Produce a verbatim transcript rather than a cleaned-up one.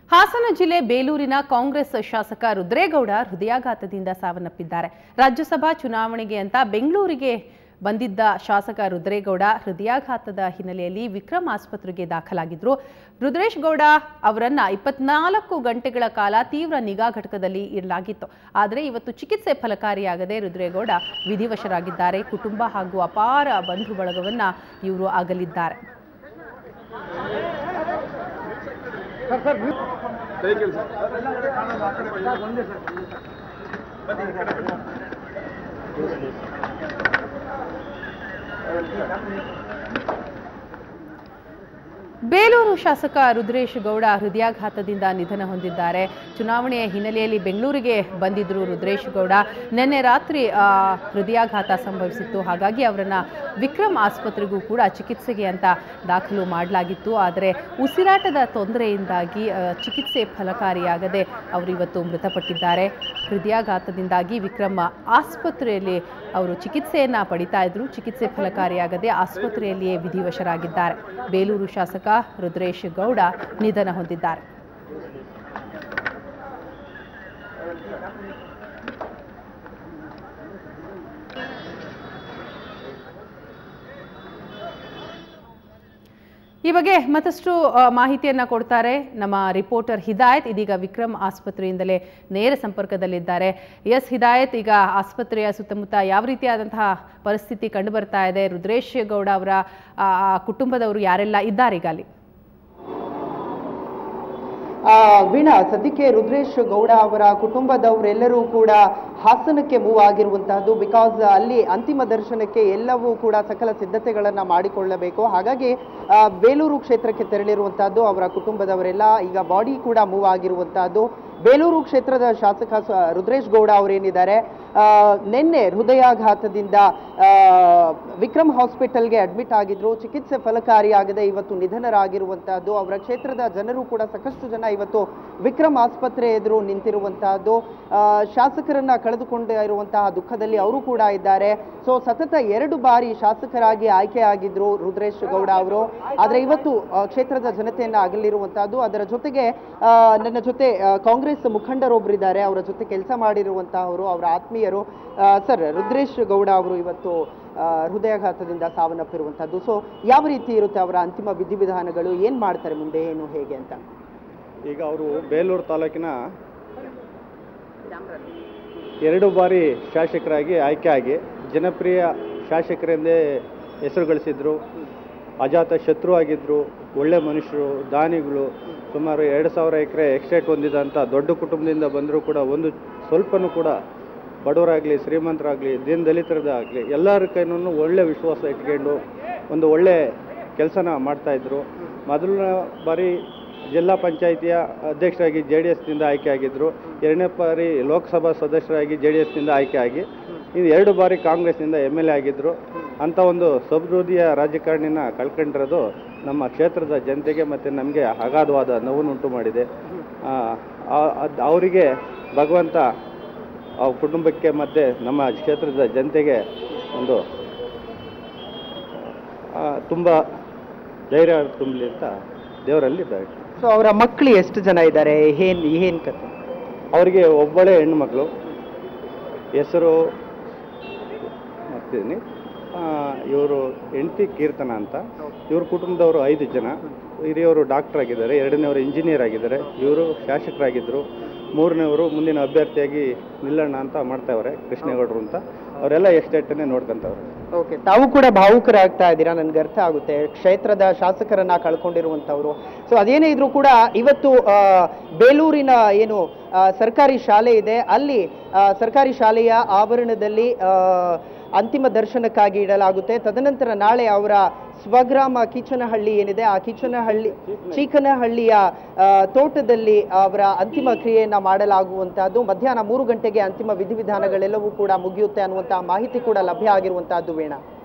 ಹಾಸನ ಜಿಲ್ಲೆ ಬೇಲೂರಿನ ಕಾಂಗ್ರೆಸ್ ಶಾಸಕ ರುದ್ರೇಗೌಡ ಹೃದಯಾಘಾತದಿಂದ ಸಾವನ್ನಪ್ಪಿದ್ದಾರೆ. ರಾಜ್ಯಸಭಾ ಚುನಾವಣೆಗೆ ಅಂತ ಬೆಂಗಳೂರಿಗೆ ಬಂದಿದ್ದ ಶಾಸಕ ರುದ್ರೇಗೌಡ ಹೃದಯಾಘಾತದ ಹಿನ್ನೆಲೆಯಲ್ಲಿ ವಿಕ್ರಮ್ ಆಸ್ಪತ್ರೆಗೆ ದಾಖಲಾಗಿದ್ರು. ರುದ್ರೇಶ್ ಗೌಡ ಅವರನ್ನ ಇಪ್ಪತ್ನಾಲ್ಕು ಗಂಟೆಗಳ ಕಾಲ ತೀವ್ರ ನಿಗಾ ಘಟಕದಲ್ಲಿ ಇಡಲಾಗಿತ್ತು. ಆದರೆ ಇವತ್ತು ಚಿಕಿತ್ಸೆ ಫಲಕಾರಿಯಾಗದೆ ರುದ್ರೇಗೌಡ ವಿಧಿವಶರಾಗಿದ್ದಾರೆ. ಕುಟುಂಬ ಹಾಗೂ ಅಪಾರ ಬಂಧು ಬಳಗವನ್ನ ಇವರು ಅಗಲಿದ್ದಾರೆ. ಬೇಲೂರು ಶಾಸಕ ರುದ್ರೇಶ್ ಗೌಡ ಹೃದಯಾಘಾತದಿಂದ ನಿಧನ ಹೊಂದಿದ್ದಾರೆ. ಚುನಾವಣೆಯ ಹಿನ್ನೆಲೆಯಲ್ಲಿ ಬೆಂಗಳೂರಿಗೆ ಬಂದಿದ್ರು ರುದ್ರೇಶ್ ಗೌಡ. ನಿನ್ನೆ ರಾತ್ರಿ ಹೃದಯಾಘಾತ ಸಂಭವಿಸಿತ್ತು. ಹಾಗಾಗಿ ಅವರನ್ನ ವಿಕ್ರಮ್ ಆಸ್ಪತ್ರೆಗೂ ಕೂಡ ಚಿಕಿತ್ಸೆಗೆ ಅಂತ ದಾಖಲು ಮಾಡಲಾಗಿತ್ತು. ಆದರೆ ಉಸಿರಾಟದ ತೊಂದರೆಯಿಂದಾಗಿ ಚಿಕಿತ್ಸೆ ಫಲಕಾರಿಯಾಗದೆ ಅವರು ಇವತ್ತು ಮೃತಪಟ್ಟಿದ್ದಾರೆ. ಹೃದಯಾಘಾತದಿಂದಾಗಿ ವಿಕ್ರಮ್ ಆಸ್ಪತ್ರೆಯಲ್ಲಿ ಅವರು ಚಿಕಿತ್ಸೆಯನ್ನ ಪಡಿತಾ ಇದ್ರು. ಚಿಕಿತ್ಸೆ ಫಲಕಾರಿಯಾಗದೆ ಆಸ್ಪತ್ರೆಯಲ್ಲಿಯೇ ವಿಧಿವಶರಾಗಿದ್ದಾರೆ. ಬೇಲೂರು ಶಾಸಕ ರುದ್ರೇಶ್ ಗೌಡ ನಿಧನ ಹೊಂದಿದ್ದಾರೆ. ಈ ಬಗ್ಗೆ ಮತ್ತಷ್ಟು ಮಾಹಿತಿಯನ್ನ ಕೊಡ್ತಾರೆ ನಮ್ಮ ರಿಪೋರ್ಟರ್ ಹಿದಾಯತ್. ಇದೀಗ ವಿಕ್ರಮ್ ಆಸ್ಪತ್ರೆಯಿಂದಲೇ ನೇರ ಸಂಪರ್ಕದಲ್ಲಿದ್ದಾರೆ. ಎಸ್ ಹಿದಾಯತ್, ಈಗ ಆಸ್ಪತ್ರೆಯ ಸುತ್ತಮುತ್ತ ಯಾವ ರೀತಿಯಾದಂತಹ ಪರಿಸ್ಥಿತಿ ಕಂಡು ಬರ್ತಾ ಇದೆ? ರುದ್ರೇಶ್ ಗೌಡ ಅವರ ಕುಟುಂಬದವರು ಯಾರೆಲ್ಲ ಇದ್ದಾರೆ ಈಗ ಅಲ್ಲಿ? ವೀಣಾ, ಸದ್ಯಕ್ಕೆ ರುದ್ರೇಶ್ ಗೌಡ ಅವರ ಕುಟುಂಬದವರೆಲ್ಲರೂ ಕೂಡ ಹಾಸನಕ್ಕೆ ಮೂವ್ ಆಗಿರುವಂತಹದ್ದು. ಬಿಕಾಸ್ ಅಲ್ಲಿ ಅಂತಿಮ ದರ್ಶನಕ್ಕೆ ಎಲ್ಲವೂ ಕೂಡ ಸಕಲ ಸಿದ್ಧತೆಗಳನ್ನ ಮಾಡಿಕೊಳ್ಳಬೇಕು. ಹಾಗಾಗಿ ಬೇಲೂರು ಕ್ಷೇತ್ರಕ್ಕೆ ತೆರಳಿರುವಂತಹದ್ದು ಅವರ ಕುಟುಂಬದವರೆಲ್ಲ. ಈಗ ಬಾಡಿ ಕೂಡ ಮೂವ್ ಆಗಿರುವಂತಹದ್ದು. ಬೇಲೂರು ಕ್ಷೇತ್ರದ ಶಾಸಕ ರುದ್ರೇಶ್ ಗೌಡ ಅವರೇನಿದ್ದಾರೆ, ನಿನ್ನೆ ಹೃದಯಾಘಾತದಿಂದ ವಿಕ್ರಮ್ ಹಾಸ್ಪಿಟಲ್ಗೆ ಅಡ್ಮಿಟ್ ಆಗಿದ್ರು. ಚಿಕಿತ್ಸೆ ಫಲಕಾರಿಯಾಗದೆ ಇವತ್ತು ನಿಧನರಾಗಿರುವಂತಹದ್ದು. ಅವರ ಕ್ಷೇತ್ರದ ಜನರು ಕೂಡ ಸಾಕಷ್ಟು ಜನ ಇವತ್ತು ವಿಕ್ರಮ್ ಆಸ್ಪತ್ರೆ ಎದುರು ನಿಂತಿರುವಂತಹದ್ದು. ಶಾಸಕರನ್ನ ಕಳೆದುಕೊಂಡಿರುವಂತಹ ದುಃಖದಲ್ಲಿ ಅವರು ಕೂಡ ಇದ್ದಾರೆ. ಸೊ ಸತತ ಎರಡು ಬಾರಿ ಶಾಸಕರಾಗಿ ಆಯ್ಕೆಯಾಗಿದ್ರು ರುದ್ರೇಶ್ ಗೌಡ ಅವರು. ಆದ್ರೆ ಇವತ್ತು ಕ್ಷೇತ್ರದ ಜನತೆಯನ್ನ ಅಗಲಿರುವಂತಹದ್ದು. ಅದರ ಜೊತೆಗೆ ನನ್ನ ಜೊತೆ ಕಾಂಗ್ರೆಸ್ ಮುಖಂಡರೊಬ್ಬರಿದ್ದಾರೆ, ಅವರ ಜೊತೆ ಕೆಲಸ ಮಾಡಿರುವಂತಹವರು, ಅವರ ಆತ್ಮೀಯರು. ಸರ್, ರುದ್ರೇಶ್ ಗೌಡ ಅವರು ಇವತ್ತು ಹೃದಯಾಘಾತದಿಂದ ಸಾವನ್ನಪ್ಪಿರುವಂತಹದ್ದು. ಸೊ ಯಾವ ರೀತಿ ಇರುತ್ತೆ ಅವರ ಅಂತಿಮ ವಿಧಿವಿಧಾನಗಳು? ಏನ್ ಮಾಡ್ತಾರೆ ಮುಂದೆ, ಏನು ಹೇಗೆ ಅಂತ? ಈಗ ಅವರು ಬೇಲೂರು ತಾಲೂಕಿನ ಎರಡು ಬಾರಿ ಶಾಸಕರಾಗಿ ಆಯ್ಕೆಯಾಗಿ ಜನಪ್ರಿಯ ಶಾಸಕರೆಂದೇ ಹೆಸರು ಗಳಿಸಿದ್ರು. ಅಜಾತ ಶತ್ರು ಆಗಿದ್ದರು, ಒಳ್ಳೆ ಮನುಷ್ಯರು, ದಾನಿಗಳು. ಸುಮಾರು ಎರಡು ಸಾವಿರ ಎಕರೆ ಎಕ್ಸ್ಟೇಟ್ ಹೊಂದಿದಂಥ ದೊಡ್ಡ ಕುಟುಂಬದಿಂದ ಬಂದರೂ ಕೂಡ ಒಂದು ಸ್ವಲ್ಪನೂ ಕೂಡ ಬಡವರಾಗಲಿ ಶ್ರೀಮಂತರಾಗಲಿ ದೀನ ದಲಿತರದಾಗಲಿ ಎಲ್ಲರ ಕೈನೂ ಒಳ್ಳೆ ವಿಶ್ವಾಸ ಇಟ್ಕೊಂಡು ಒಂದು ಒಳ್ಳೆ ಕೆಲಸನ ಮಾಡ್ತಾಯಿದ್ರು. ಮೊದಲನೇ ಬಾರಿ ಜಿಲ್ಲಾ ಪಂಚಾಯಿತಿಯ ಅಧ್ಯಕ್ಷರಾಗಿ ಜೆ ಡಿ ಎಸ್ನಿಂದ ಆಯ್ಕೆಯಾಗಿದ್ದರು. ಎರಡನೇ ಬಾರಿ ಲೋಕಸಭಾ ಸದಸ್ಯರಾಗಿ ಜೆ ಡಿ ಎಸ್ನಿಂದ ಆಯ್ಕೆಯಾಗಿ ಇದು ಎರಡು ಬಾರಿ ಕಾಂಗ್ರೆಸ್ನಿಂದ ಎಮ್ ಎಲ್ ಎ ಆಗಿದ್ದರು. ಅಂಥ ಒಂದು ಸಮೃದ್ಧಿಯ ರಾಜಕಾರಣಿನ ಕಳ್ಕೊಂಡಿರೋದು ನಮ್ಮ ಕ್ಷೇತ್ರದ ಜನತೆಗೆ ಮತ್ತು ನಮಗೆ ಅಗಾಧವಾದ ನೋವನ್ನುಂಟು ಮಾಡಿದೆ. ಅವರಿಗೆ ಭಗವಂತ ಆ ಕುಟುಂಬಕ್ಕೆ ಮತ್ತು ನಮ್ಮ ಕ್ಷೇತ್ರದ ಜನತೆಗೆ ಒಂದು ತುಂಬ ಧೈರ್ಯ ತುಂಬಲಿ ಅಂತ ದೇವರಲ್ಲಿ ಬೇಡ. ಸೊ ಅವರ ಮಕ್ಕಳು ಎಷ್ಟು ಜನ ಇದ್ದಾರೆ, ಏನ್ ಏನ್ ಕತೆ? ಅವರಿಗೆ ಒಬ್ಬಳೇ ಹೆಣ್ಣು ಮಕ್ಕಳು, ಹೆಸರು ಮಾಡ್ತಿದ್ದೀನಿ. ಇವರು ಹೆಂಡತಿ ಕೀರ್ತನ ಅಂತ. ಇವ್ರ ಕುಟುಂಬದವರು ಐದು ಜನ. ಹಿರಿಯವರು ಡಾಕ್ಟರ್ ಆಗಿದ್ದಾರೆ, ಎರಡನೇವರು ಇಂಜಿನಿಯರ್ ಆಗಿದ್ದಾರೆ, ಇವರು ಶಾಸಕರಾಗಿದ್ದರು. ಮೂರನೇವರು ಮುಂದಿನ ಅಭ್ಯರ್ಥಿಯಾಗಿ ನಿಲ್ಲಣ್ಣ ಅಂತ ಮಾಡ್ತಾವ್ರೆ, ಕೃಷ್ಣೇಗೌಡರು ಅಂತ. ಅವರೆಲ್ಲ ಎಸ್ಟೇಟನ್ನೇ ನೋಡ್ಕೊಂತವ್ರೆ. ಓಕೆ, ತಾವು ಕೂಡ ಭಾವುಕರಾಗ್ತಾ ಇದ್ದೀರಾ, ನನ್ಗೆ ಅರ್ಥ ಆಗುತ್ತೆ. ಕ್ಷೇತ್ರದ ಶಾಸಕರನ್ನ ಕಳ್ಕೊಂಡಿರುವಂತವ್ರು. ಸೊ ಅದೇನೇ ಇದ್ರೂ ಕೂಡ ಇವತ್ತು ಬೇಲೂರಿನ ಏನು ಸರ್ಕಾರಿ ಶಾಲೆ ಇದೆ, ಅಲ್ಲಿ ಸರ್ಕಾರಿ ಶಾಲೆಯ ಆವರಣದಲ್ಲಿ ಅಂತಿಮ ದರ್ಶನಕ್ಕಾಗಿ ಇಡಲಾಗುತ್ತೆ. ತದನಂತರ ನಾಳೆ ಅವರ ಸ್ವಗ್ರಾಮ ಕೀಚನಹಳ್ಳಿ ಏನಿದೆ, ಆ ಕೀಚನಹಳ್ಳಿ ಚೀಕನಹಳ್ಳಿಯ ತೋಟದಲ್ಲಿ ಅವರ ಅಂತಿಮ ಕ್ರಿಯೆಯನ್ನ ಮಾಡಲಾಗುವಂತಹದ್ದು. ಮಧ್ಯಾಹ್ನ ಮೂರು ಗಂಟೆಗೆ ಅಂತಿಮ ವಿಧಿವಿಧಾನಗಳೆಲ್ಲವೂ ಕೂಡ ಮುಗಿಯುತ್ತೆ ಅನ್ನುವಂತಹ ಮಾಹಿತಿ ಕೂಡ ಲಭ್ಯ ಆಗಿರುವಂತಹದ್ದು. ವೀಣಾ.